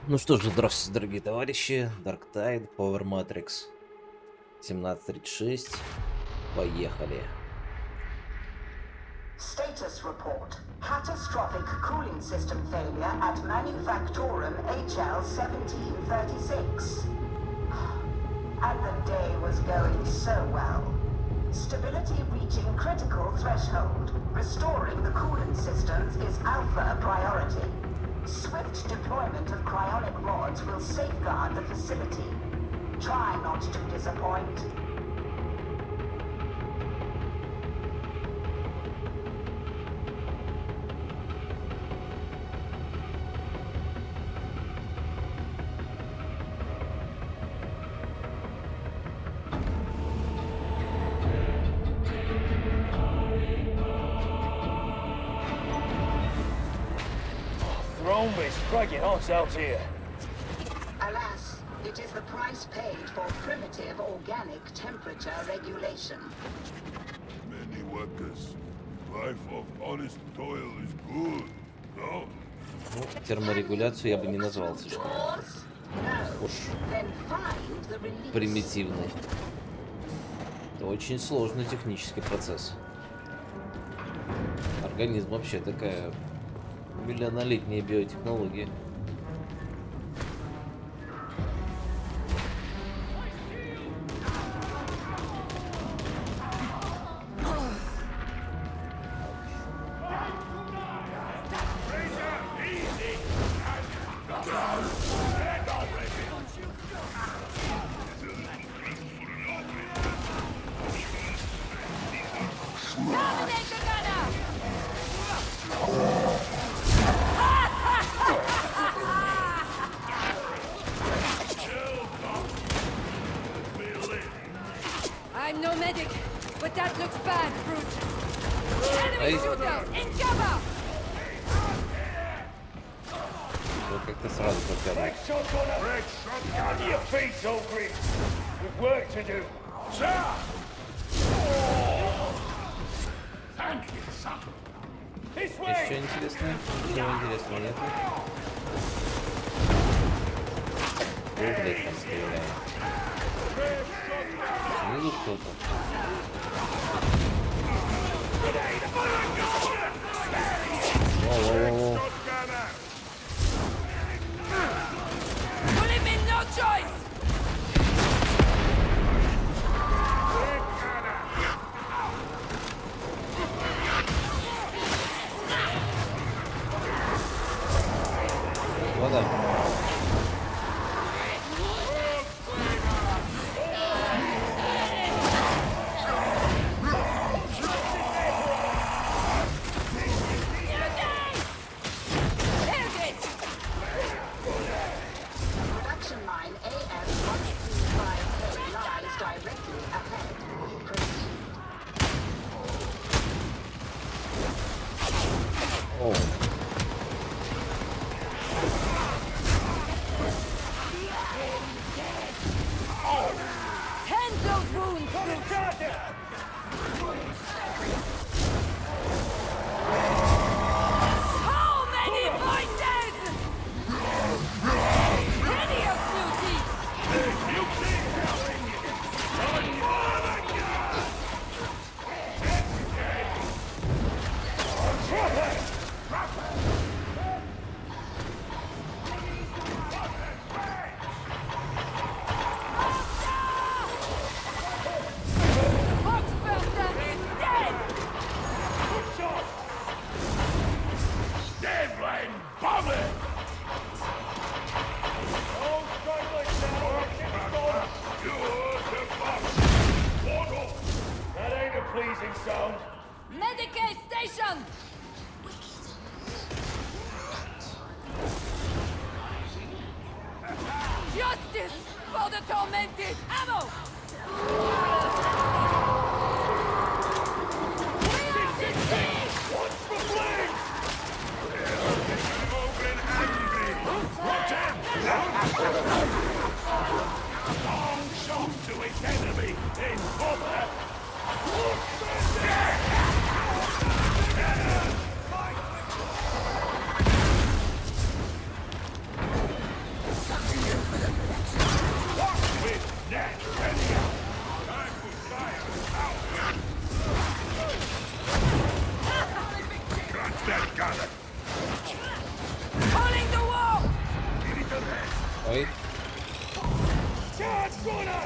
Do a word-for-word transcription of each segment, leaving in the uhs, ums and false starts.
Ну что же, здравствуйте, дорогие товарищи. Dark Tide, Power Matrix семнадцать тридцать шесть. Поехали. Status report. Catastrophic cooling system failure at Manufactorum H L seventeen thirty-six. And the day was going so well. Stability reaching critical threshold. Restoring the coolant systems is alpha priority. Swift deployment of cryonic rods will safeguard the facility. Try not to disappoint. Always dragging ourselves here. Alas, it is the price paid for primitive organic temperature regulation. Many workers. Life of honest toil is good, no? Ну, терморегуляцию я бы не назвал слишком уж примитивной. Это очень сложный технический процесс. Организм вообще такая миллионолетняя биотехнология. I'm no medic, but that looks bad, brute. Enemy shooters, in cover! Вот как-то сразу попёр. On your feet, Ogre. We've work to do. Sir! Thank you, son. This way! Еще интересно? Ничего интересного нет? О, блядь, там стреляет. Снизу кто-то. Воу-воу-воу. Вода. Medicaid station! Justice for the tormented! Ammo! We are deceived! Watch the flame! Open angry! Long shot to its enemy in cover! Pulling the wall! Ой. Charge, runner!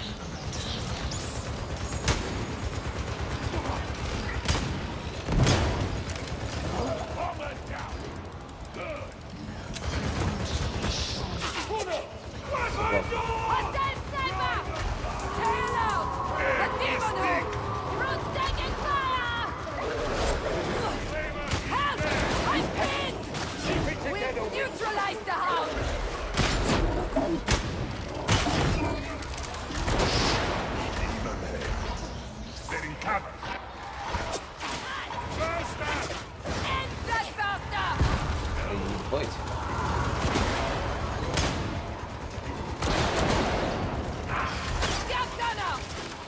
Hostile sniper! Tail out! The demon hook! Root's taking fire! Help! I'm pinned! We've neutralized the hound! Setting cover. Faster! End that bastard! Ебать. Scout gunner!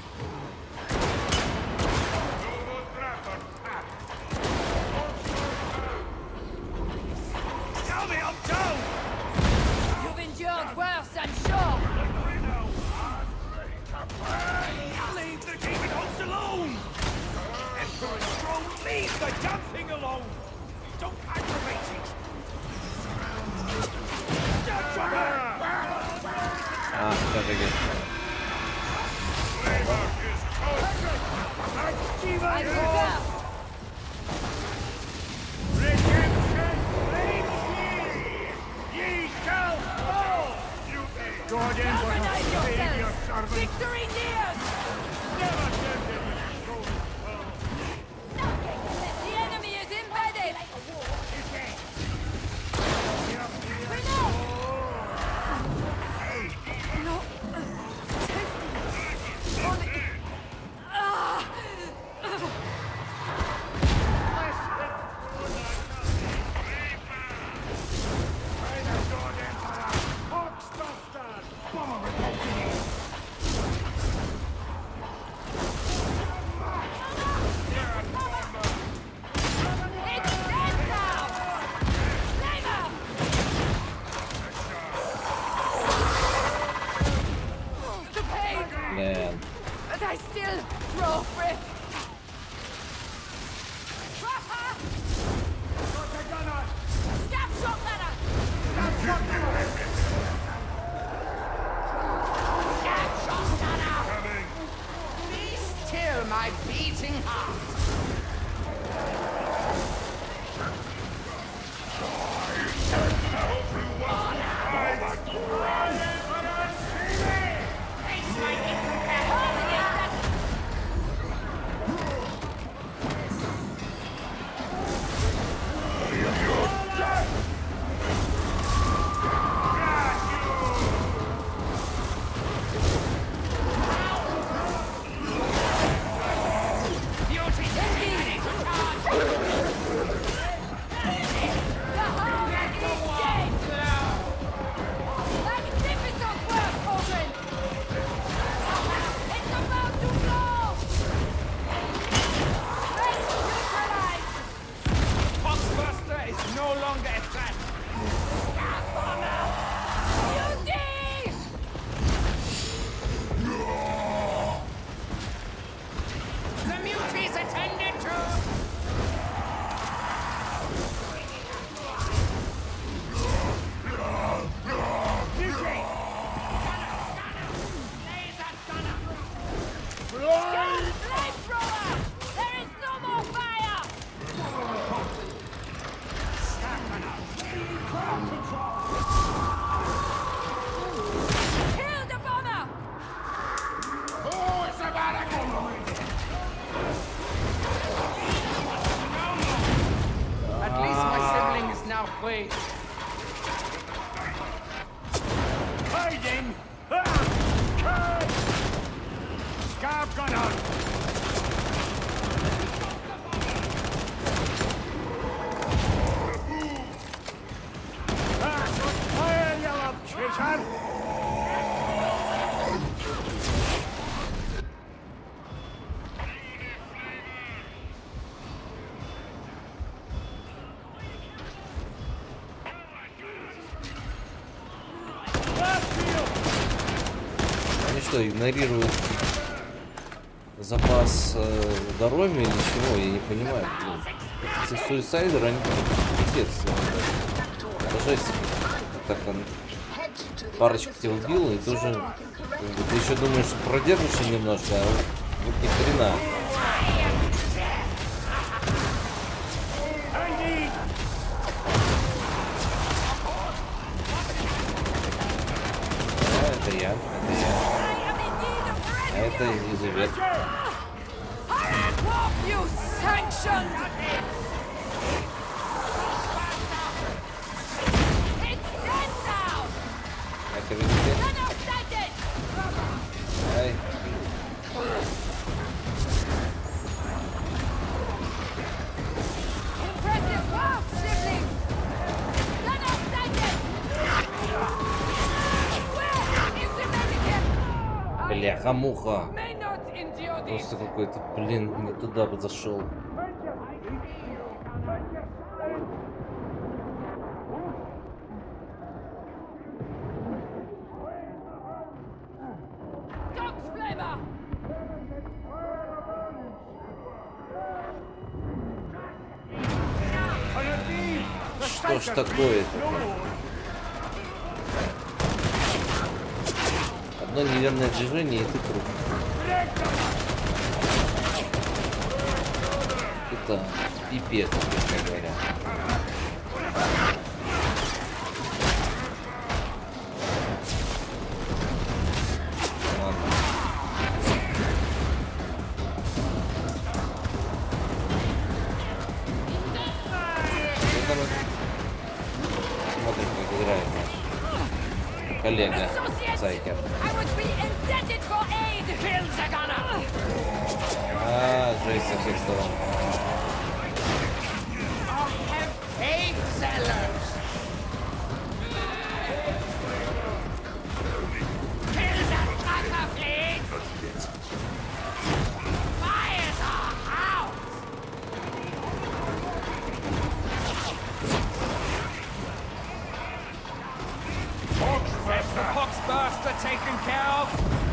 Tell me I'm down! You've endured worse, I'm sure! Leave the demon host alone! Emperor Strong, leave the damn thing alone! Don't aggravate it! А, даже есть. I prepare! Redemption reigns! Ye shall fall! God Emperor, Organize save your yourselves! servant! Victory nears! Never send any stolen pearl! The enemy is embedded! Reload! No. Safety. Only... Ah! It's dead now! Flamer! The pain! Блин. But I still draw breath. Stab shot ladder! Stab shot ladder! Be still, my beating heart. Magnificent work, Hogan! It's about to blow! Let's neutralize! Foxbuster is no longer a threat. Beauty! The mute is attended to. Flamethrower! There is no more fire! Kill the bomber! At least my sibling is now free. Hiding! Ah! Curse! Scarf gunner! That's what fire you up, traitor! Left field! Они что, игнорируют запас э, здоровья или чего? Я не понимаю. Блин. Эти суицайдеры, они пиздец. Это жесть. Так он парочку тебя убил, и тоже ты еще думаешь, что продержишься немножко, а вот ни хрена. А, это я, это я. А это Елизавет. Это видите? Ай. Бляха-муха. Просто какой-то, блин, не туда бы зашел. Что ж такое-то? Одно неверное движение, и ты труп. Это пипец, честно говоря. Ладно. Смотрим, как играет наш коллега Сайкер. А, жесть со всех сторон. Taken care of.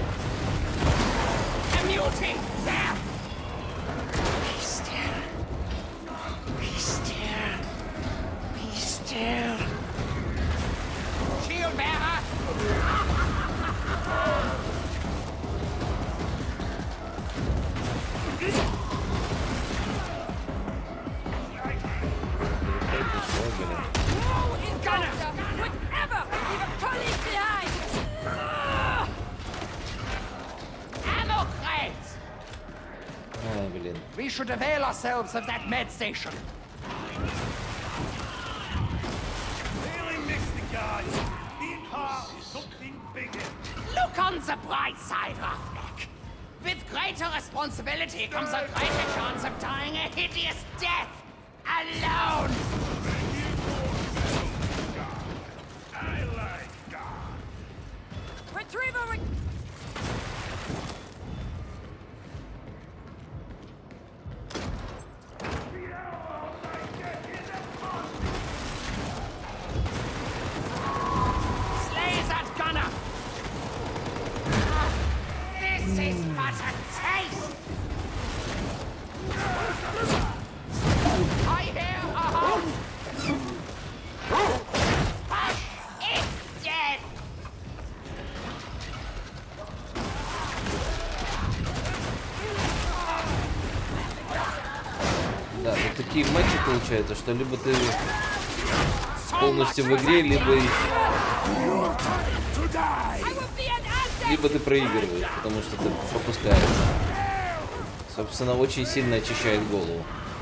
Immunity there. Be still. Be still. Be still. Shield bearer. No encounter would ever leave a colleague behind. Ай, блин. We should avail ourselves of that med station. Really mix the guys. Being part of something bigger. Look on the bright side, Roughneck. With greater responsibility comes a greater chance of dying a hideous death. Alone! I like God. Retrieval re Slay that gunner! Ah, this is but a taste! I hear a hound! Hush! It's dead! Да, вот такие матчи получаются, что либо ты полностью в игре, либо либо ты проигрываешь, потому что ты пропускаешь. Собственно, очень сильно очищает голову.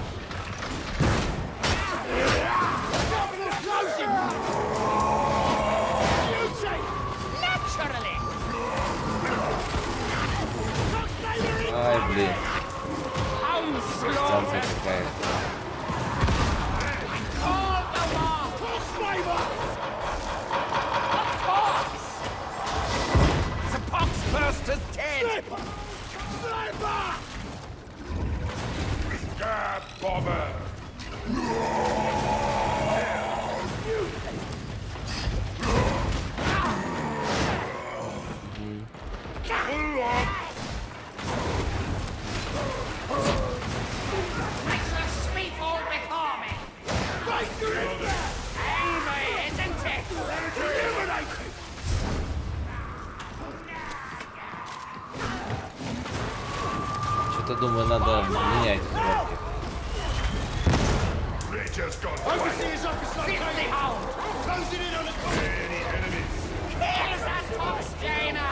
Ай, блин. Станция какая-то. Sniper! Sniper! Stab Что-то думаю, надо менять звуки. Overseer's office located! Closing in on the corner! Any enemies? Here's that Thomas Jana!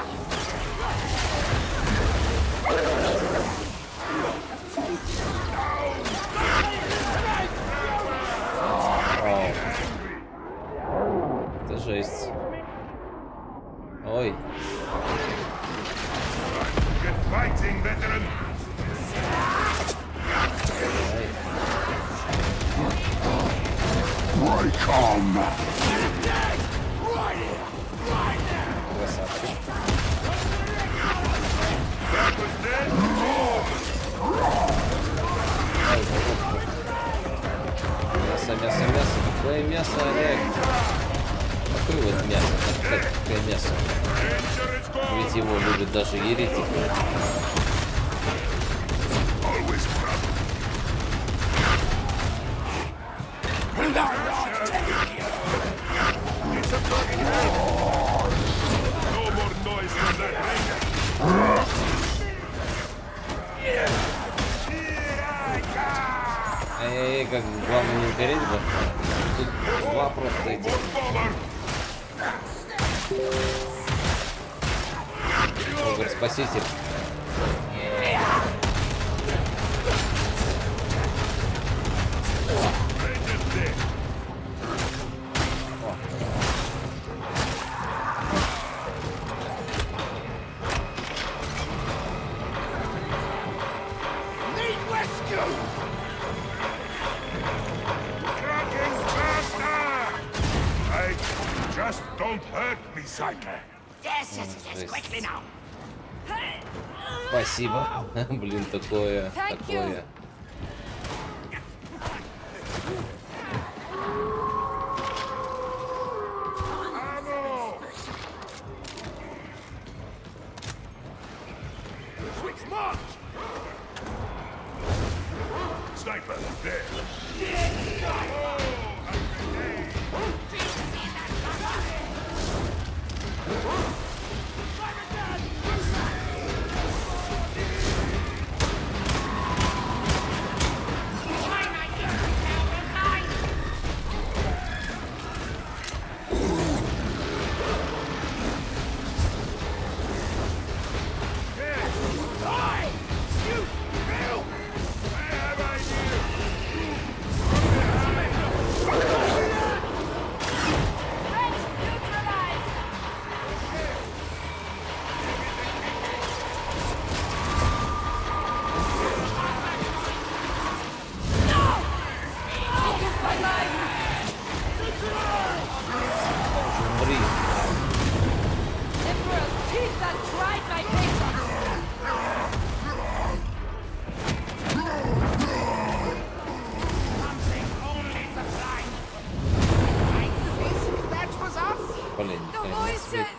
Вау. Это жесть. Ой. Get fighting, veteran! Красавчик. Мясо, мясо, мясо. Какое мясо, Олег? Какое вот мясо? Как, какое мясо? Ведь его любят даже еретики. No more noise from that ranger! Эй, как главное не угореть бы. Тут два просто эти. Огр, спаситель. Just don't hurt me, Psyche. Yes, yes, yes, yes, quickly now. Спасибо. Блин, такое, Thank такое. Ammo! Switch march! Sniper, there. Умри. Emperor's teeth that tried my patience! That was us. Блин, The конец voices! света.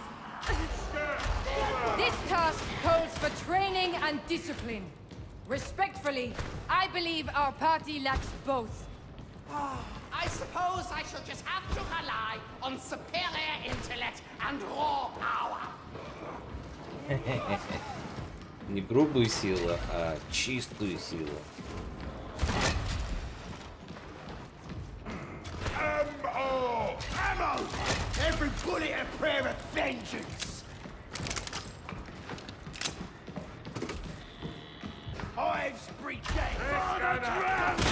This task calls for training and discipline. Respectfully, I believe our party lacks both. I suppose I shall just have to rely on superior intellect and raw power. Не грубую силу, а чистую силу. Ammo! Ammo! Every bullet a prayer of vengeance! Hives brigade! On the ground!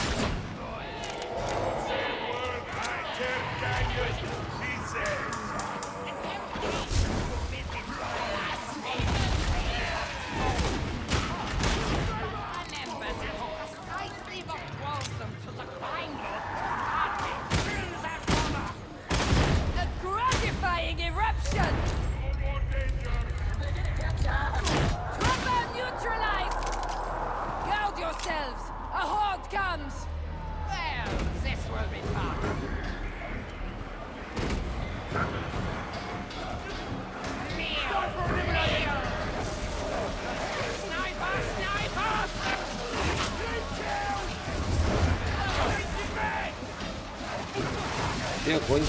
A gratifying eruption! И огонь.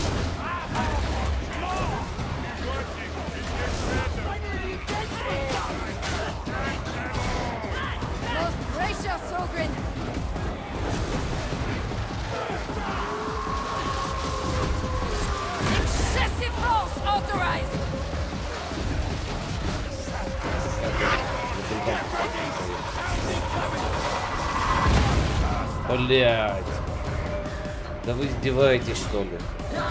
Most gracious Ogrin! Excessive force authorized! Блять. Да вы издеваетесь, что ли?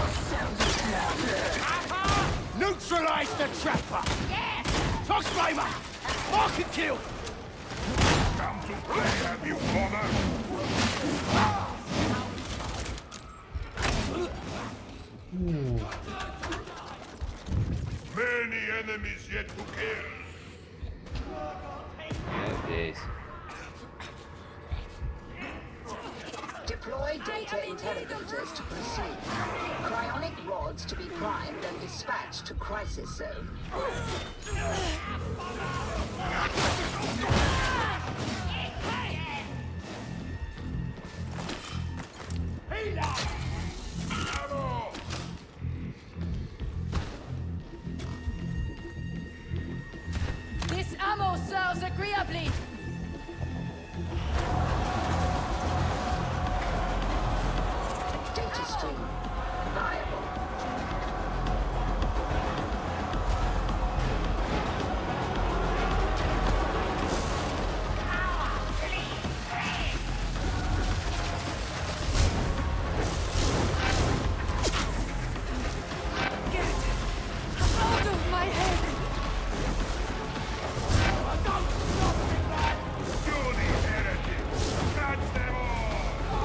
Neutralize the trapper! Toss flamer! Mark and kill! Come to play, have you, father? Many enemies yet to kill. Я здесь. Deploy data interrogators to proceed. Cryonic rods to be primed and dispatched to crisis zone. This ammo serves agreeably! Data stream viable. Get out of my head! Do the heretics! Catch them all!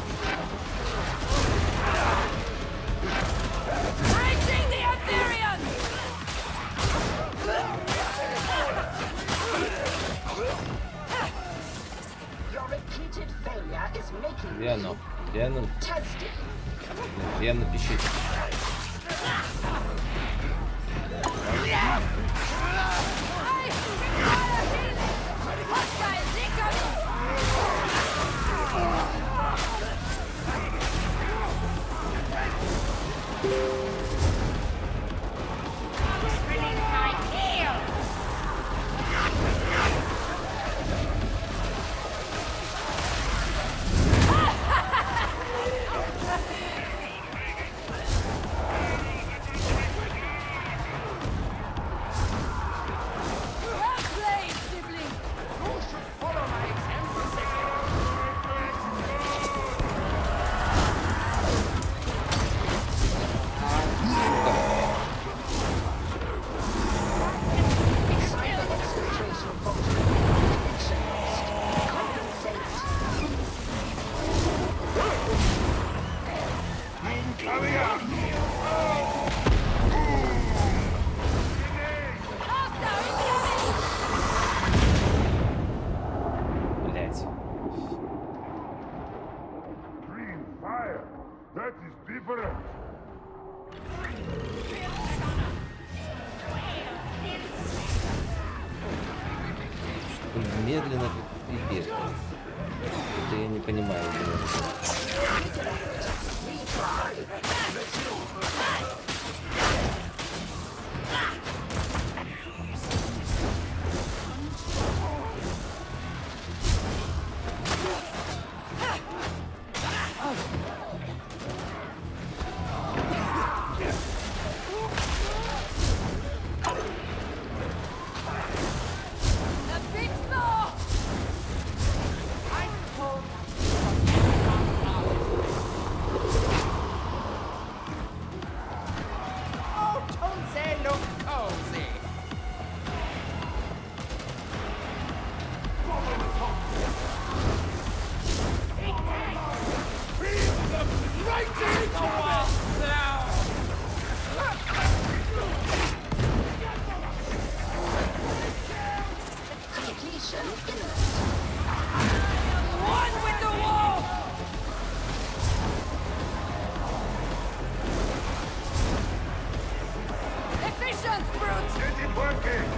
Raging the Aetherian! Your repeated failure is making Где me оно? Где оно? testy. Где напишите? I require healing! Hostiles incoming! Spinning my heel! Well played, sibling! You should follow my example. Cyber exfiltration function connections. Compensate. Coming up! Hostile incoming! Блять. Green fire! That is different! Медленно как пипец. Это я не понимаю. блин. A bit more! I told Oh, don't say look cozy. Right into the wall! Completion imminent. One with the wall! Efficient, brute! Get it working!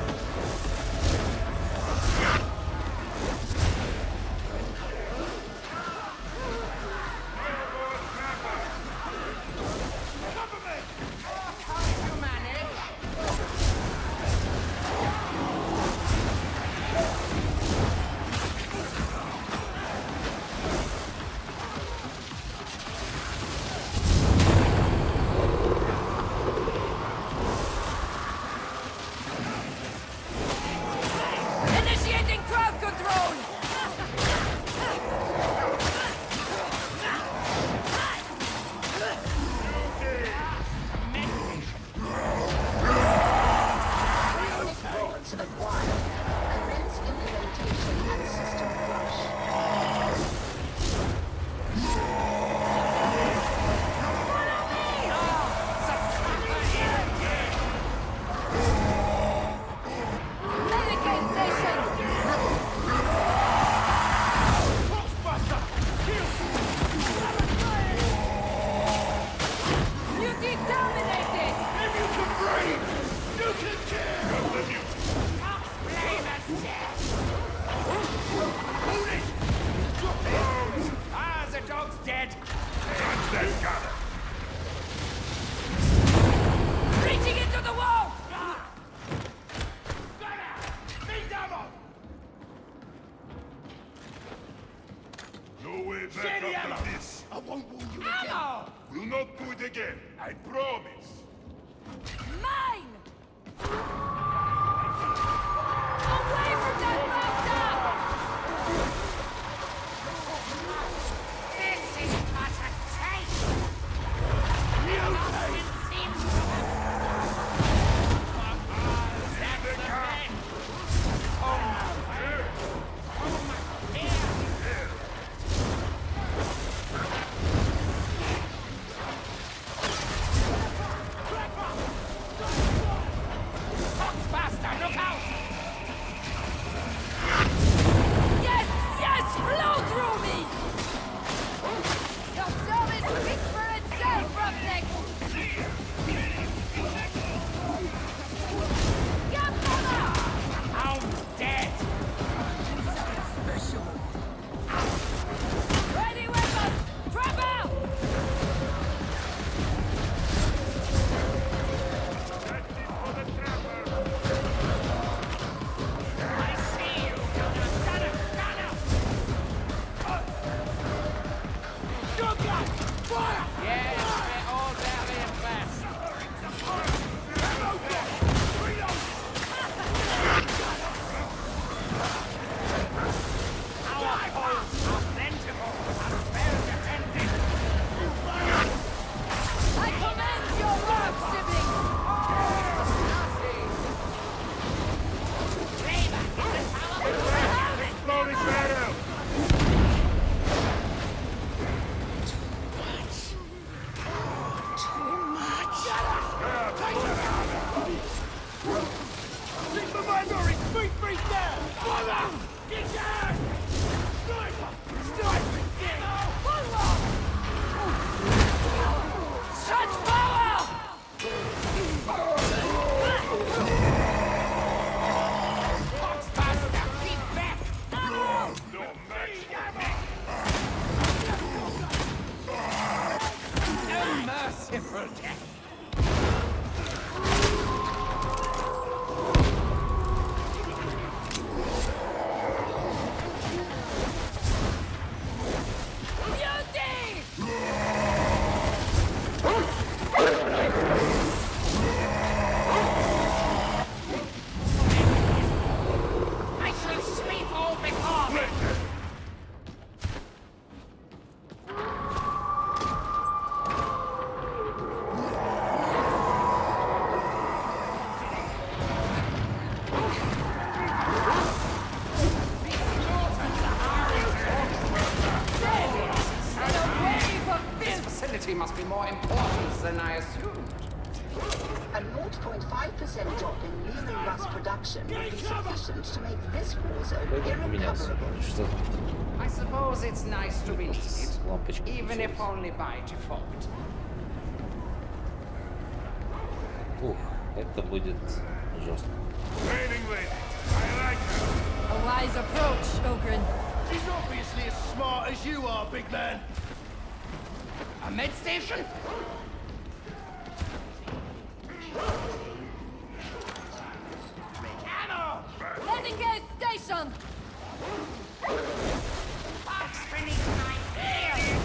Keep the minority three feet down! Follow! Get down! Sniper! Sniper! Follow! Such power! Foxbuster, keep back! No match! No merciful death! I shall sweep all before me! This facility must be more important than I assumed. A zero point five percent drop in lunar rust production would be sufficient to make this war zone Пойдем поменялся. irrecoverable. Что там? I suppose it's nice to be needed, Лампочка even if включилась. only by default. Ух, это будет жестко. Training lady. I like her. A wise approach, Ogren. She's obviously as smart as you are, big man. A med station? Ammo! Letting station! Box beneath my heel!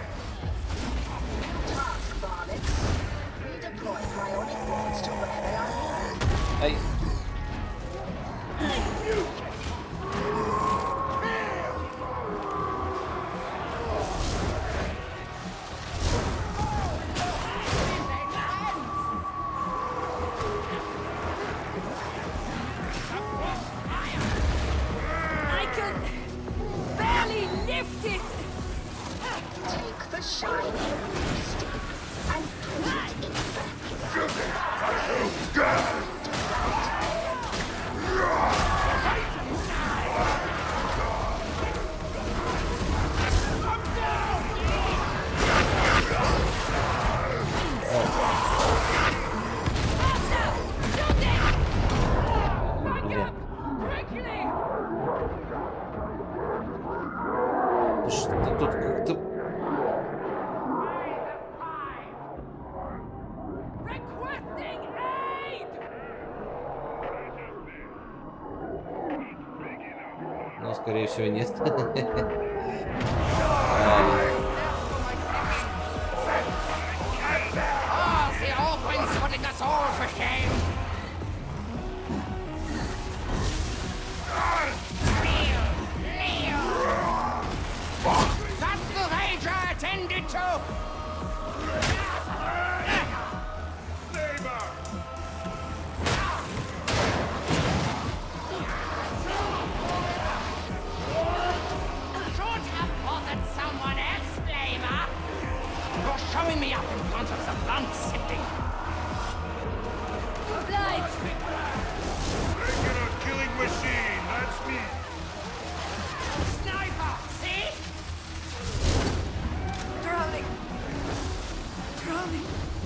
Task, Varnix. Redeploy cryonic rods to where they are needed. Ай! I can barely lift it! Take the shiny stick and put it in vacuum. Блин. Quickly! Что тут как-то... Requesting aid! Ну, скорее всего, нет. Oh, the Alpines putting us all to shame! Kneel! Kneel! That's the Ranger attended to! Neighbor! Should have bothered someone else, Flamer! You're showing me up in front of the blunt sibling! Obliged! Making a killing machine, that's me. Sniper! See? Drowning! Drowning!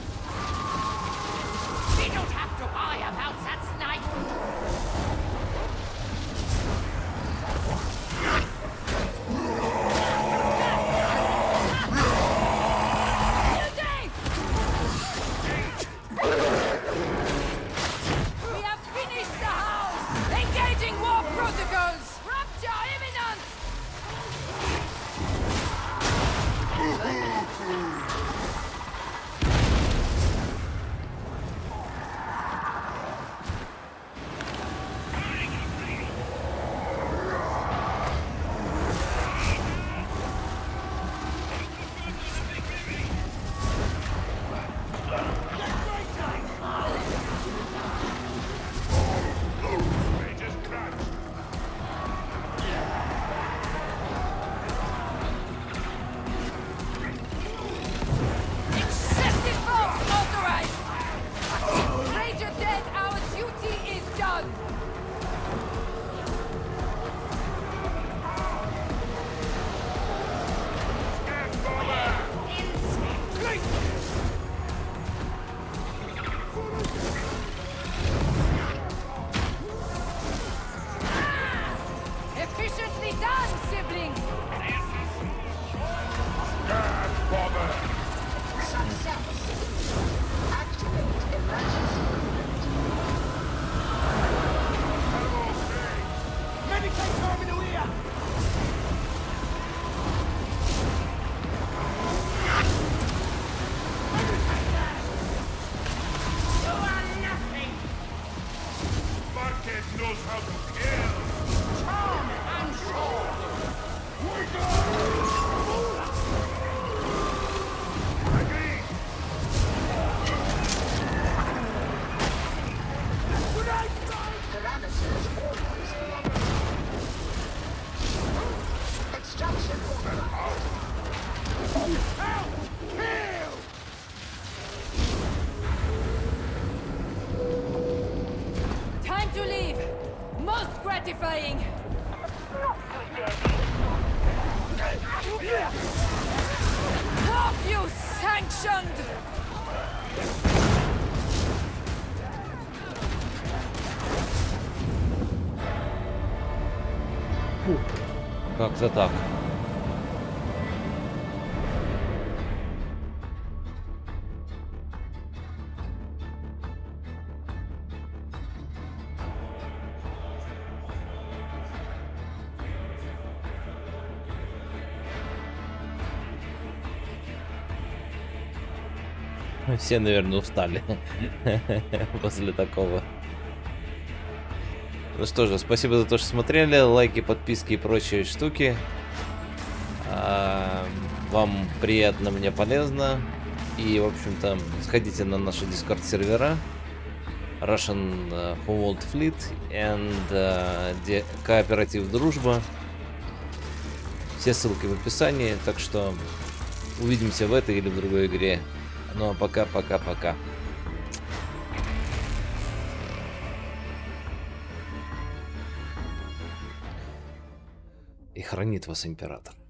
We don't have to worry about that sniper! We have finished the house! Engaging war protocols! Extraction authorized. Time to leave. Most gratifying. Off, you sanctioned! Как-то так. Все, наверное, устали после такого. Ну что же, спасибо за то, что смотрели. Лайки, подписки и прочие штуки. Вам приятно, мне полезно. И, в общем-то, сходите на наши дискорд-сервера Russian Homeworld Fleet и Кооператив Дружба. Все ссылки в описании. Так что увидимся в этой или в другой игре. Ну а пока-пока-пока. И хранит вас император.